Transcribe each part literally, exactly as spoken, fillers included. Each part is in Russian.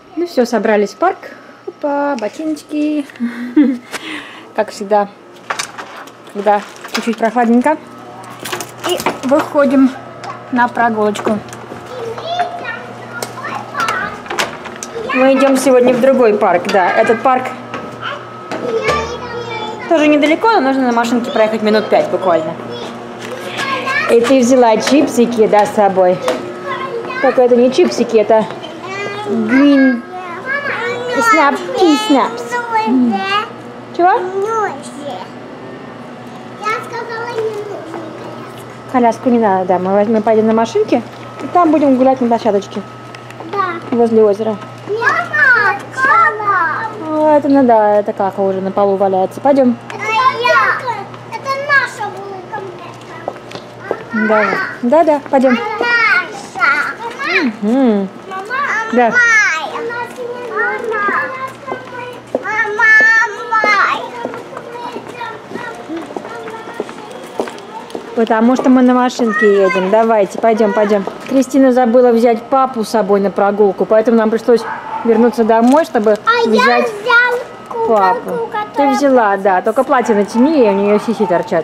Ну все, собрались в парк. Опа, ботиночки. Как всегда, когда чуть-чуть прохладненько. И выходим на прогулочку. Мы идем сегодня в другой парк, да. Этот парк тоже недалеко, но нужно на машинке проехать минут пять буквально. И ты взяла чипсики, да, с собой? Только это не чипсики, это green snaps, pea snaps. Чего? Коляску не надо, да. Мы возьмем, пойдем на машинке, и там будем гулять на площадочке. Да. Возле озера. Мама, О, это ну да, это кака уже на полу валяется. Пойдем. Это я. Это наша булка. Да, да, да, пойдем. Наша. Угу. Мама, да. Потому что мы на машинке едем. Давайте, пойдем, пойдем. Кристина забыла взять папу с собой на прогулку, поэтому нам пришлось вернуться домой, чтобы а взять я взял куколку, папу. Ты взяла, да, только платье натяни, и у нее сиси торчат.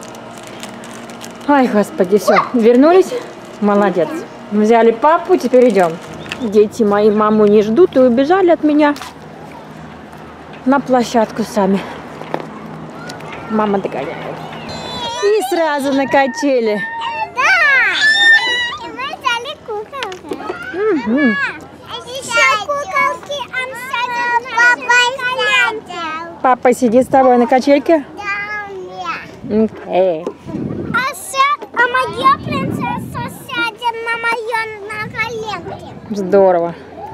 Ай, господи, все, вернулись? Молодец. Взяли папу, теперь идем. Дети мои маму не ждут и убежали от меня на площадку сами. Мама догоняет. И сразу на качели. Да! И мы взяли куколку. Угу. Еще куколки, он сядет на коленке. Папа сидит с тобой на качельке? Да, нет. Эй. А, ся... а моя принцесса сядет на моем на коленке. Здорово.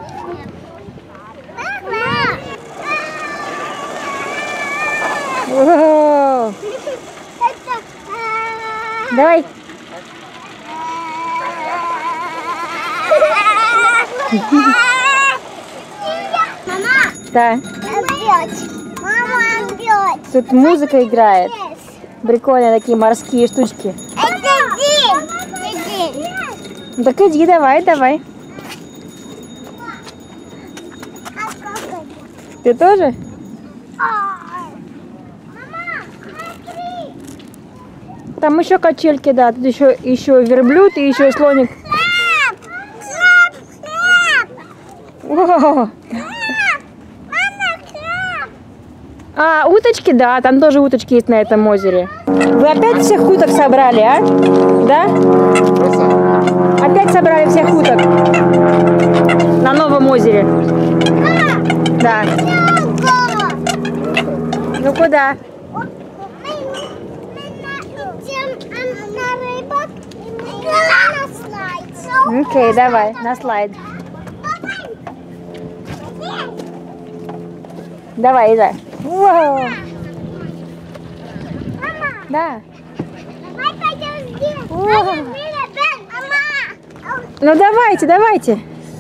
О-о-о. Давай. Мама, Да. опять. Мама, опять. Тут музыка играет. Прикольные такие морские штучки. Это день. Это день. Ну так иди, давай, давай. Ты тоже? Там еще качельки, да. Тут еще, еще верблюд и еще слоник. Хлеб! Хлеб! Хлеб! О! Мама, хлеб! А, уточки, да, там тоже уточки есть на этом озере. Вы опять всех уток собрали, а? Да? Опять собрали всех уток на новом озере. Да. Ну куда? Окей, okay, давай, на слайд. Давай, иди. Вау. Да. Ну давайте, давайте.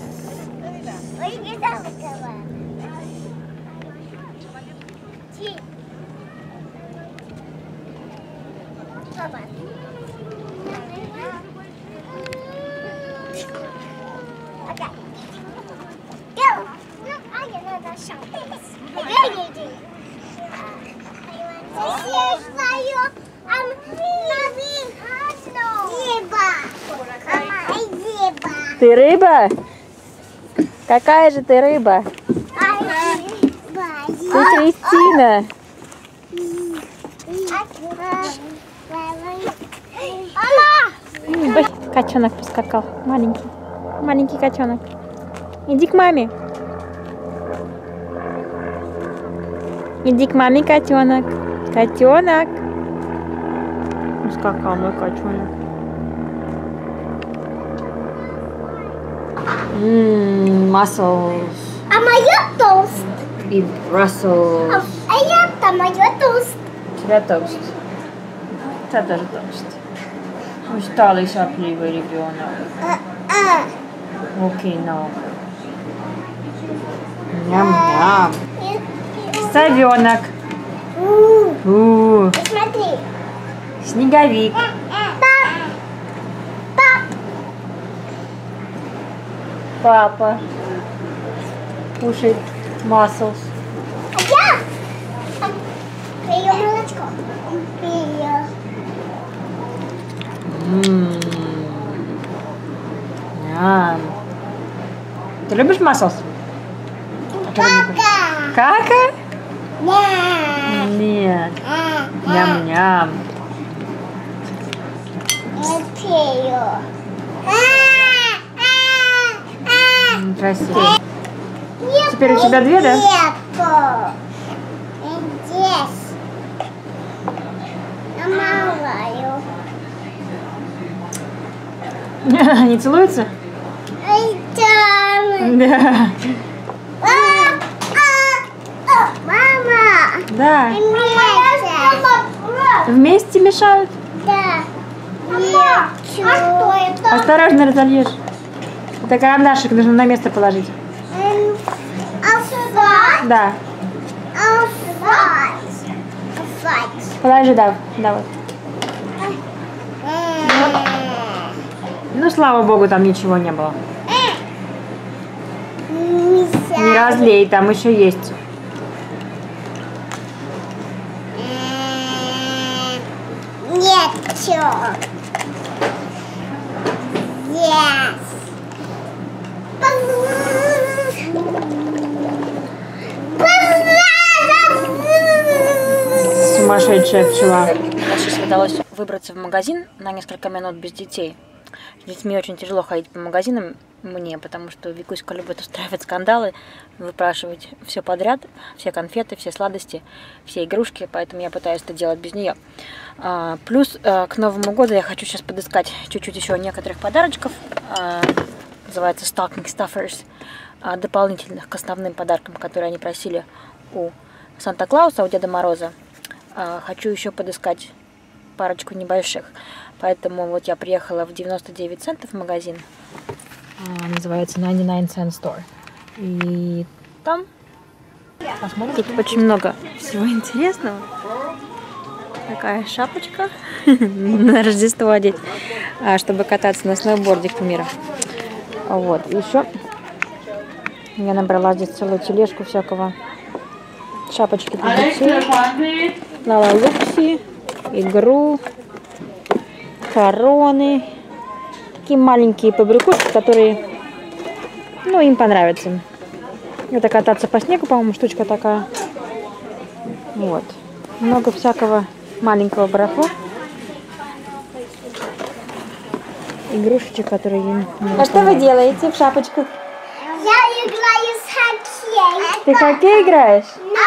Ты рыба? Какая же ты рыба? Ты Кристина. Ой, котенок поскакал. Маленький. Маленький котенок. Иди к маме. Иди к маме, котенок. Котенок. Ускакал мой котенок. Ммм, mussels. А моя тост. И Brussels. А я-то моя тост. У тебя тост. У тебя тоже тост. Усталый, сопливый ребенок. А-а. Окей, no. Ням-ням. Совенок. У-у. Смотри. Снеговик. Пап. Пап. Папа. кушает mussels. Я пью молочко. Пью. Ммм. Ням. Ты любишь mussels? Кака. Кака? Да. Нет. Ням-ням. Я пью. М, Красиво. Теперь у тебя две, да? Нету. Здесь. Намалаю. Они целуются? Ай, там. Да. А, а, а, Мама. Да. Вместе. Вместе мешают? Да. Мама. А что это? Осторожно разольешь. Это карандашик нужно на место положить. Асфальт. Да. Асфальт. Асфальт. Положи, да. Да, вот. Ну, слава богу, там ничего не было. Не разлей, там еще есть. Нет, чё? Yes. Сумасшедшая пчела. Сейчас удалось выбраться в магазин на несколько минут без детей. С детьми очень тяжело ходить по магазинам мне, потому что Викуська любит устраивать скандалы, выпрашивать все подряд, все конфеты, все сладости, все игрушки, поэтому я пытаюсь это делать без нее. А, плюс а, к Новому году я хочу сейчас подыскать чуть-чуть еще некоторых подарочков, а, называется Stocking Stuffers, а, дополнительных к основным подаркам, которые они просили у Санта-Клауса, у Деда Мороза. А, хочу еще подыскать парочку небольших. Поэтому вот я приехала в девяносто девять центов в магазин. А, называется девяносто девять cent Store. И там посмотрим. Тут очень много всего интересного. Такая шапочка на Рождество одеть, чтобы кататься на сноуборде, к примеру. Вот. И еще я набрала здесь целую тележку всякого. Шапочки для детей. Лала Лукси, игру, короны. Такие маленькие побрякушки, которые, ну, им понравятся. Это кататься по снегу, по-моему, штучка такая. Вот. Много всякого маленького барахла. Игрушечек, которые им не А что вы делаете в шапочках? Я играю с хоккей. Ты в хоккей играешь?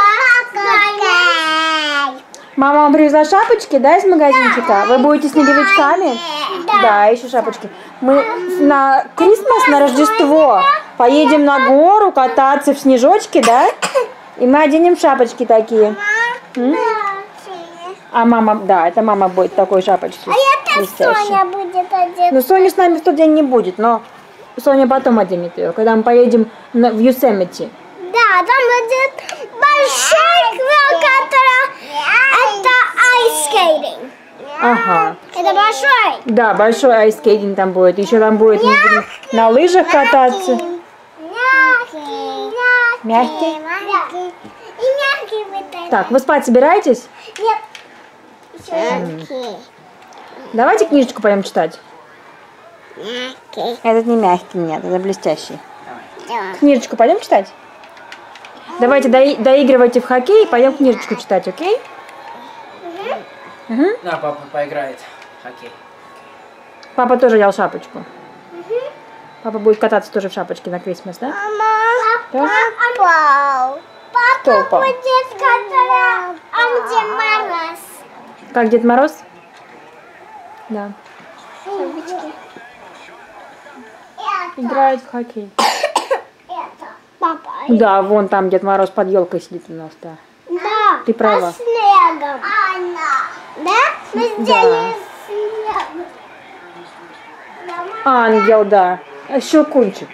Хоккей. Мама вам привезла шапочки, да, из магазинчика? Вы будете снеговичками? Да. Да, еще шапочки. Мы на Крисмас, на Рождество поедем на гору кататься в снежочке, да? И мы оденем шапочки такие. М? А мама, да, это мама будет в такой шапочке. А это Соня будет одета. Ну, Соня с нами в тот день не будет, но Соня потом оденет ее, когда мы поедем на, в Юсемити. Да, там будет большой крыло, который... Это айскейтинг. Ага. Это большой. Да, большой айскейтинг там будет. Еще там будет мы будем на лыжах кататься. Мягкий. Мягкий? Мягкий. И мягкий будет. Так, вы спать собираетесь? Нет. Мягкий. Давайте книжечку пойдем читать. Мягкий. Этот не мягкий, нет, это блестящий. Да. Книжечку пойдем читать? Давайте дои- доигрывайте в хоккей и пойдем книжечку читать, окей? Угу. На, папа поиграет в хоккей. Папа тоже взял шапочку. Папа будет кататься тоже в шапочке на Крисмас, да? Мама, Да? папа, Кто папа упал? будет который а где Мороз. Как Дед Мороз? Да. Играет в хоккей. Это папа. Да, вон там Дед Мороз под елкой сидит у нас, да. Да. Ты права. По снегом. Да? Мы сделали снег. Ангел, да. Щелкунчик.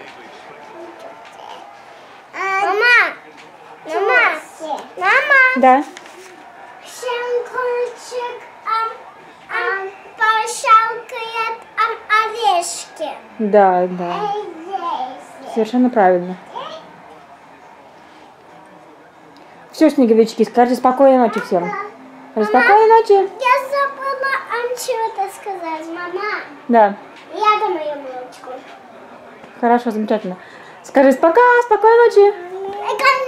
Мама. Мама. Мама. Да. Щелкунчик ам, ам, пощелкает ам, орешки. Да, да. Здесь. Совершенно правильно. Все, снеговички, скажи спокойной ночи всем. Скажи спокойной ночи. Я забыла Анчута сказать, мама. Да. Я дам ее молочку. Хорошо, замечательно. Скажи пока, спокойной ночи. Конец.